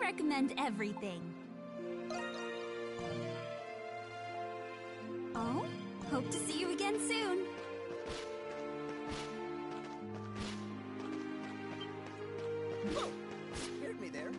recommend everything. Oh, hope to see you again soon. Whoa! Scared me there.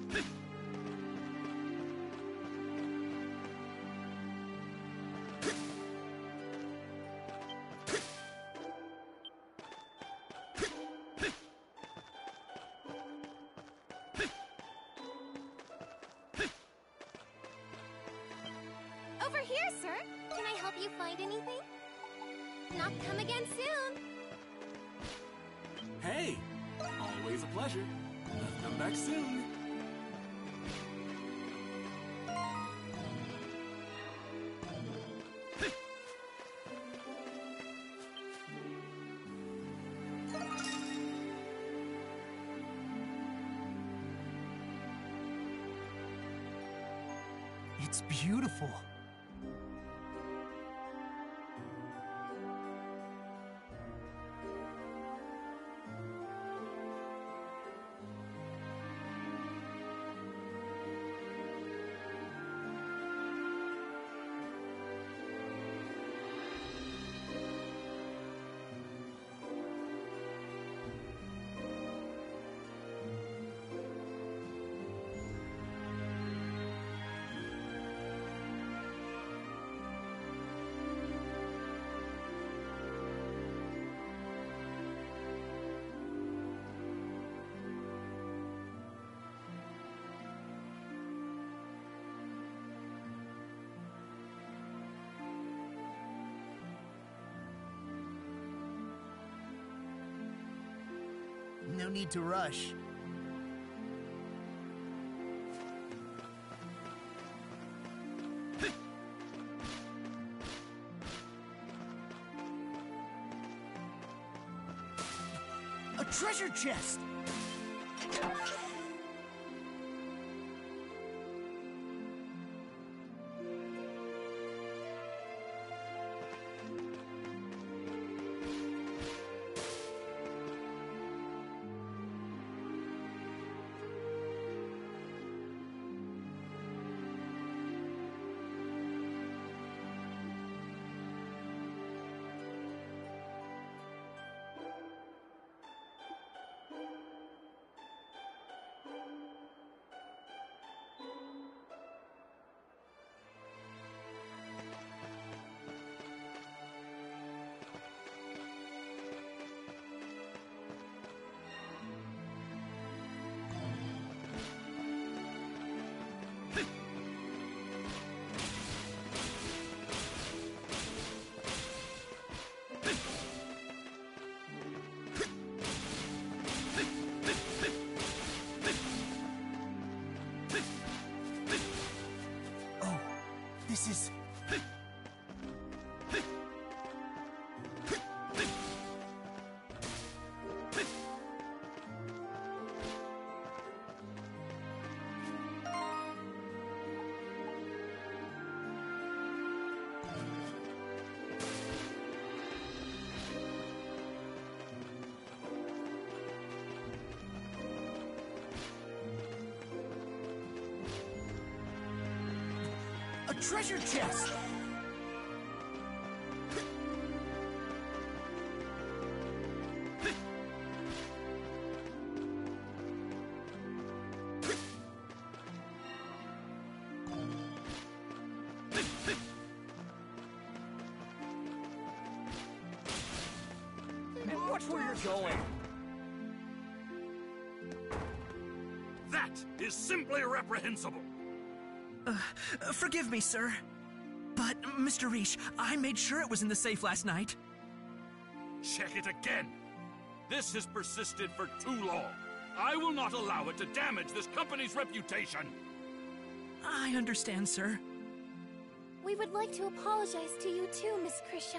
Over here, sir. Can I help you find anything? Not come again soon. Hey! Always a pleasure. Let's come back soon. It's beautiful. No need to rush. A treasure chest! This is... a treasure chest! And watch where you're going. That is simply reprehensible. Forgive me, sir. But, Mr. Riche, I made sure it was in the safe last night. Check it again. This has persisted for too long. I will not allow it to damage this company's reputation. I understand, sir. We would like to apologize to you too, Miss Krisha.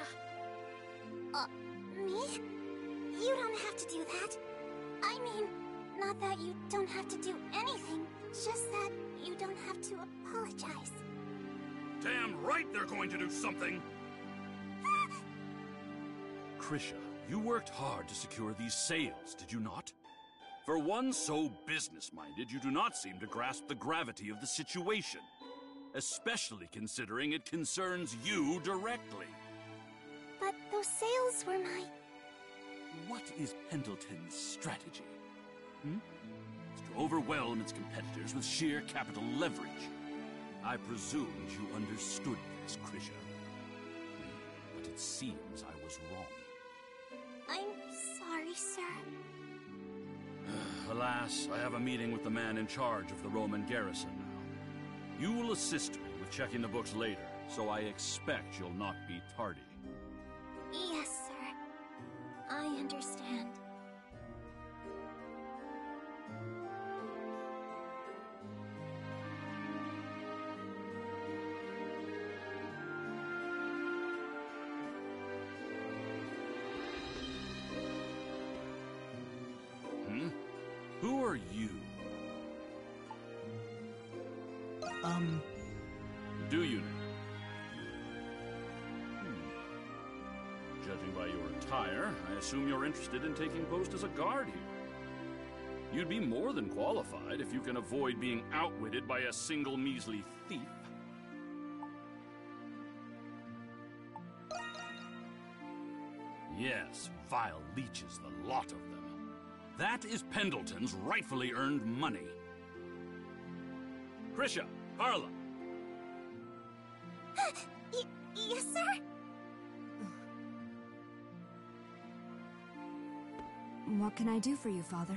Me? You don't have to do that. I mean, not that you don't have to do anything, just that you don't have to apologize. Damn right they're going to do something! Krisha, you worked hard to secure these sales, did you not? For one so business-minded, you do not seem to grasp the gravity of the situation. Especially considering it concerns you directly. But those sales were my... What is Pendleton's strategy? It's to overwhelm its competitors with sheer capital leverage. I presumed you understood this, Krisha. But it seems I was wrong. I'm sorry, sir. Alas, I have a meeting with the man in charge of the Roman garrison now. You will assist me with checking the books later, so I expect you'll not be tardy. Yes, sir. I understand. Who are you? Do you know? Judging by your attire, I assume you're interested in taking post as a guard here. You'd be more than qualified if you can avoid being outwitted by a single measly thief. Yes, vile leeches, the lot of them. That is Pendleton's rightfully earned money. Krisha, Carla. Yes, sir? What can I do for you, Father?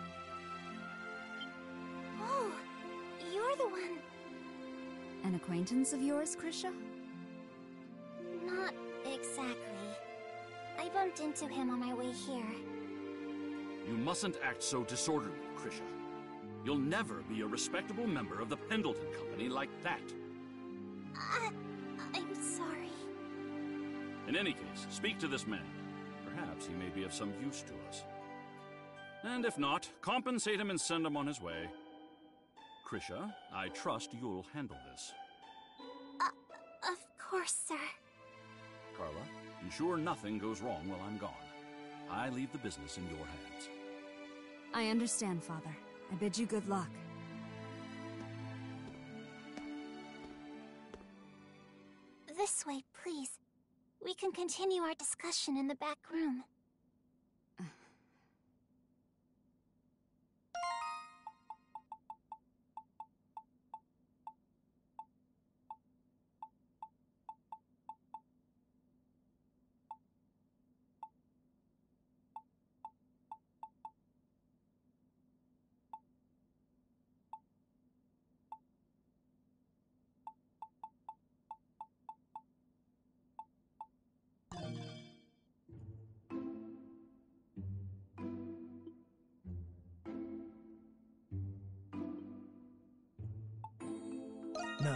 Oh, you're the one. An acquaintance of yours, Krisha? Not exactly. I bumped into him on my way here. You mustn't act so disorderly, Krisha. You'll never be a respectable member of the Pendleton Company like that. I'm sorry. In any case, speak to this man. Perhaps he may be of some use to us. And if not, compensate him and send him on his way. Krisha, I trust you'll handle this. Of course, sir. Carla, ensure nothing goes wrong while I'm gone. I leave the business in your hands. I understand, Father. I bid you good luck. This way, please. We can continue our discussion in the back room. No.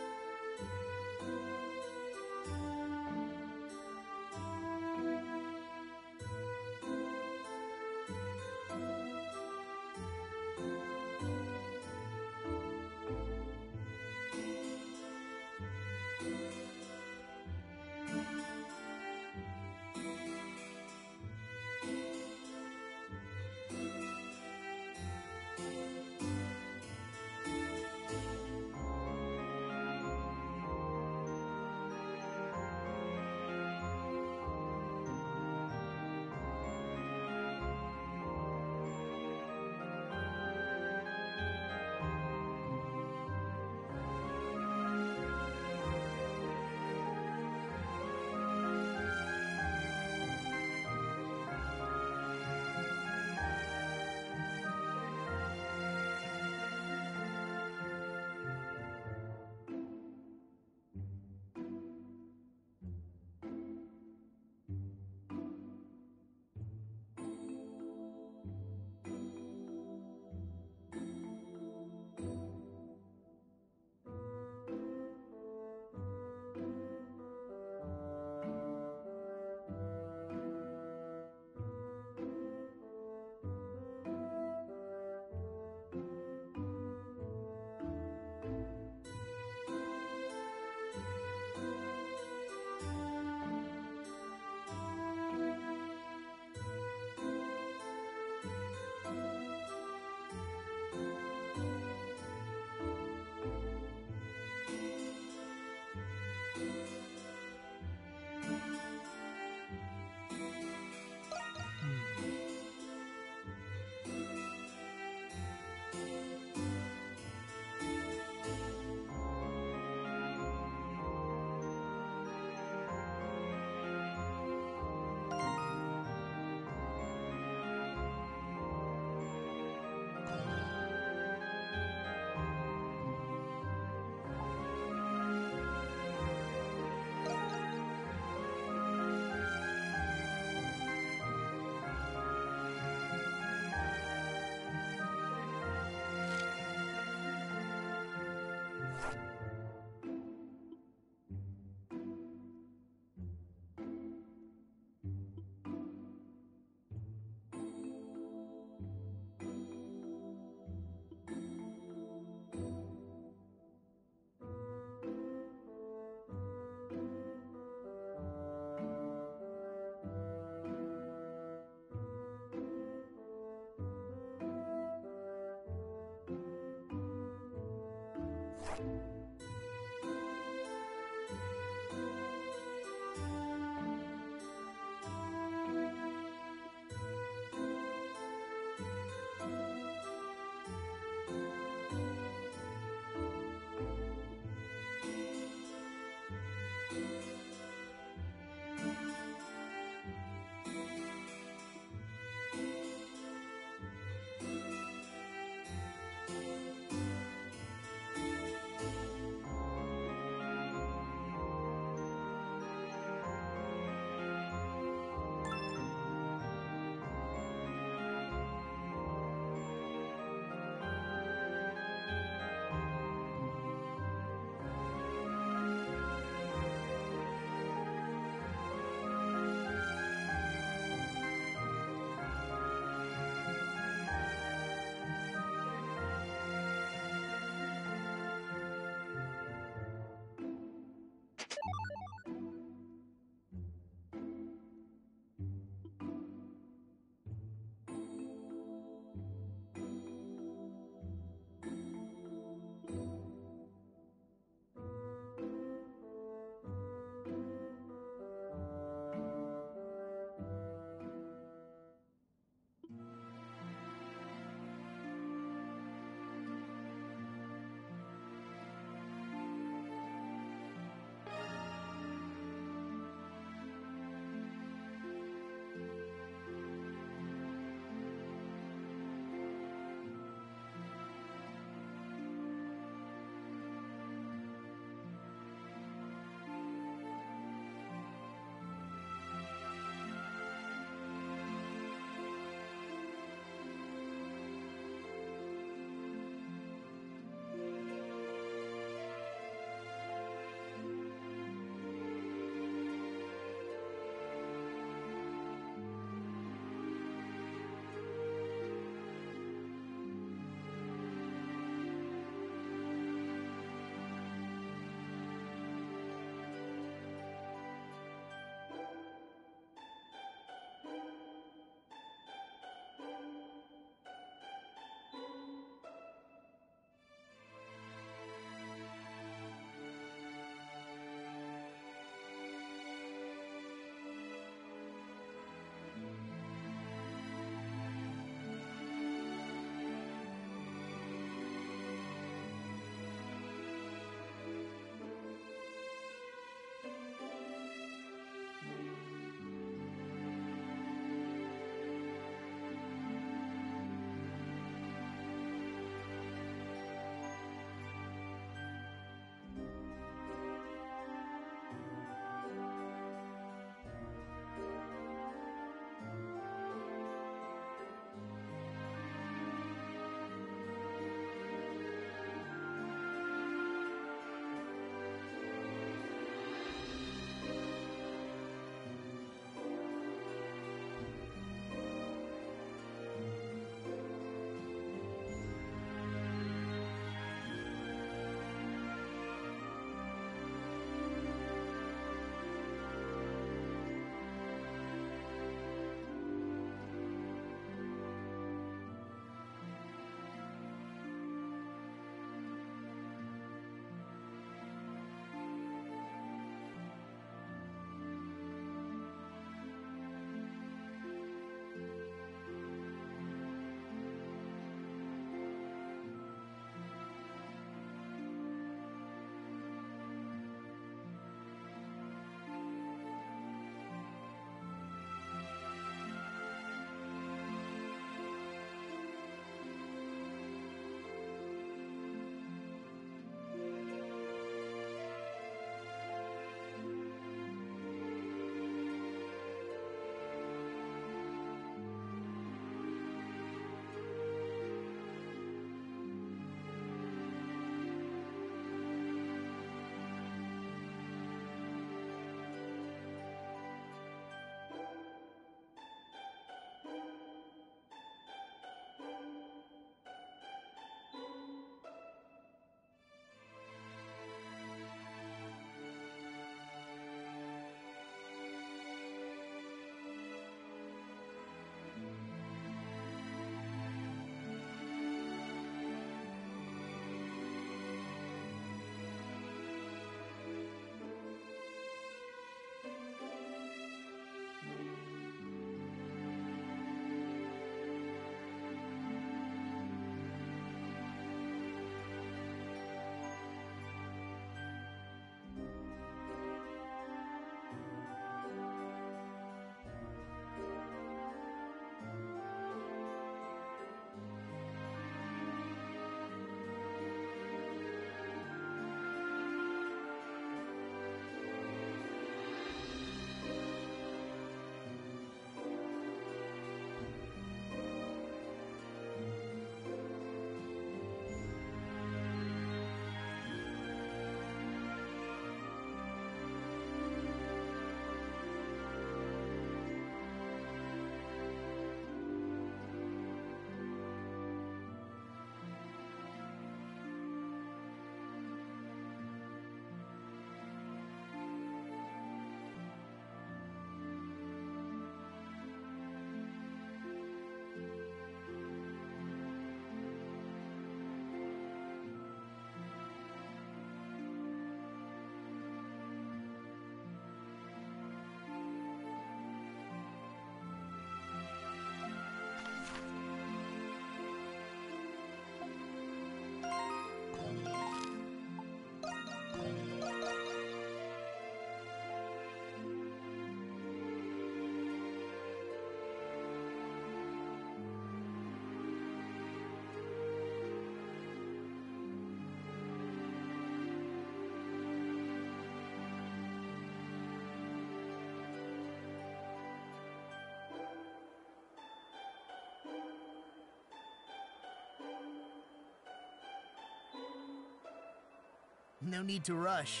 No need to rush.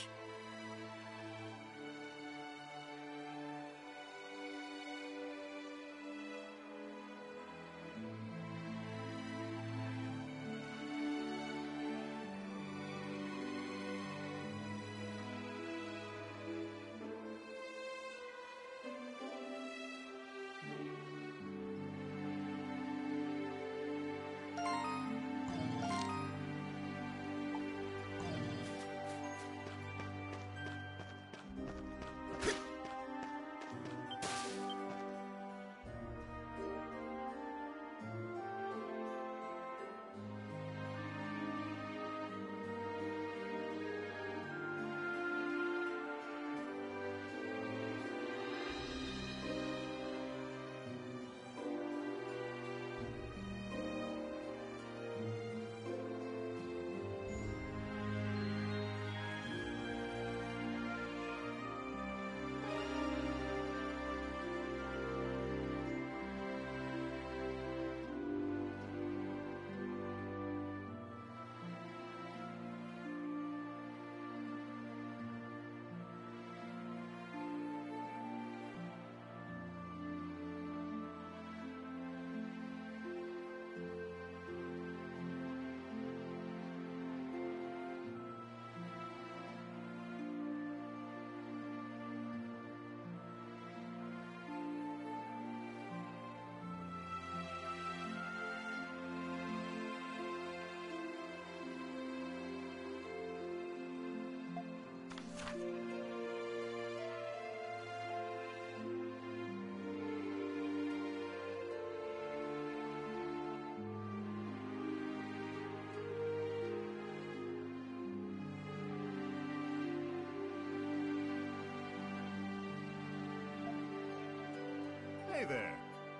Hey there.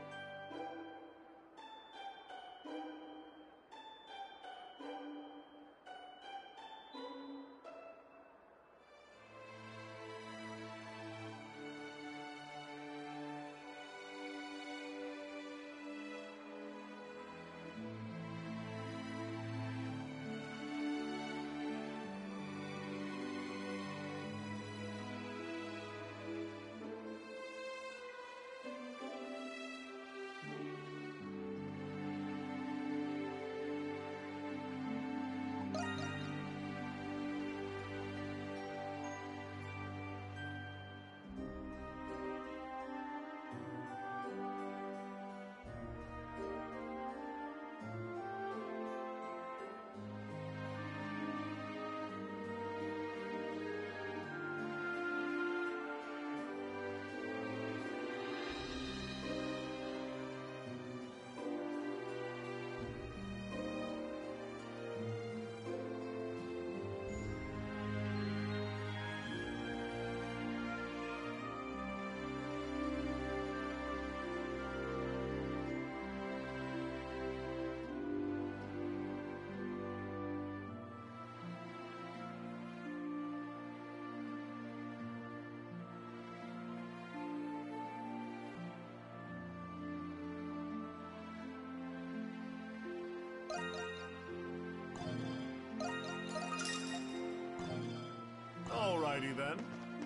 Alrighty then.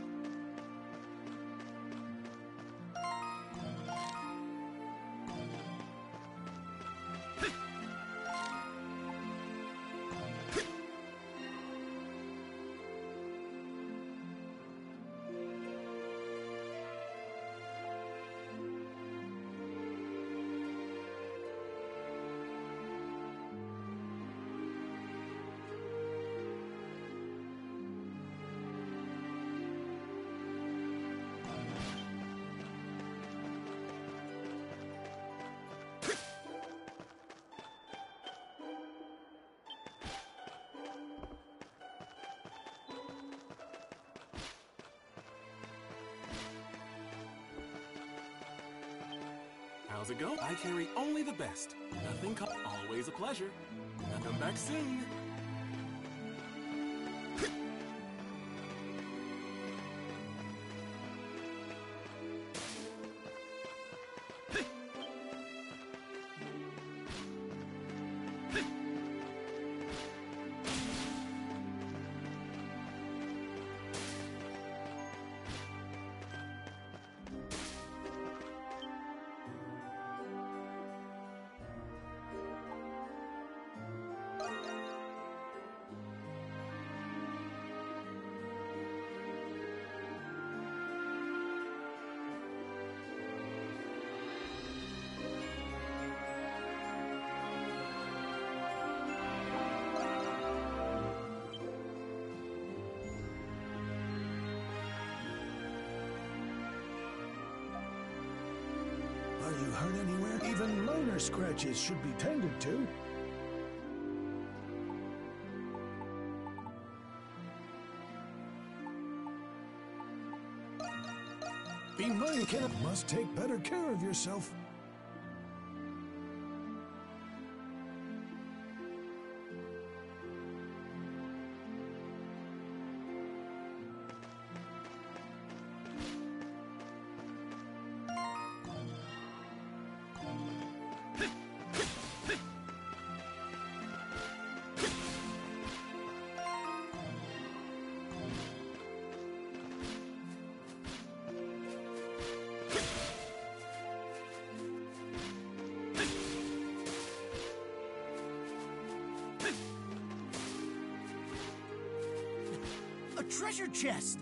How's it go? I carry only the best. Nothing always a pleasure. Come back soon. Even minor scratches should be tended to. Be mindful. Must take better care of yourself. A treasure chest!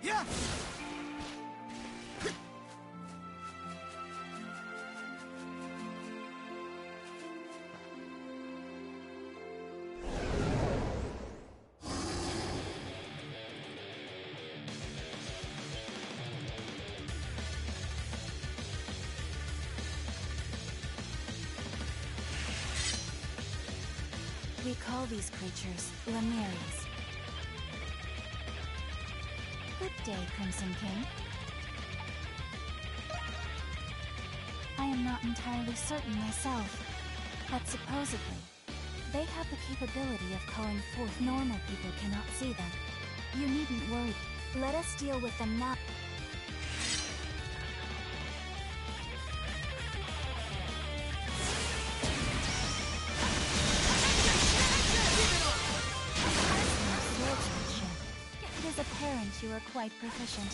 Yeah! We call these creatures Lemiries. Good day, Crimson King. I am not entirely certain myself, but supposedly, they have the capability of calling forth normal people cannot see them. You needn't worry. Let us deal with them now. It is apparent you are quite proficient.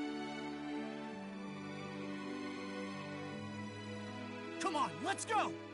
Come on, let's go!